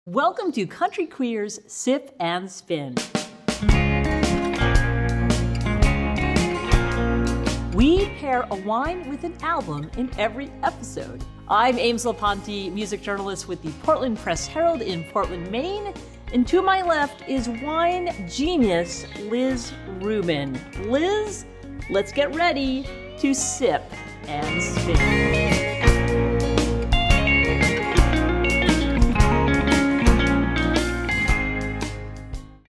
Welcome to Country Queer's Sip and Spin. We pair a wine with an album in every episode. I'm Aimsel Ponti, music journalist with the Portland Press-Herald in Portland, Maine. And to my left is wine genius Liz Rubin. Liz, let's get ready to sip and spin.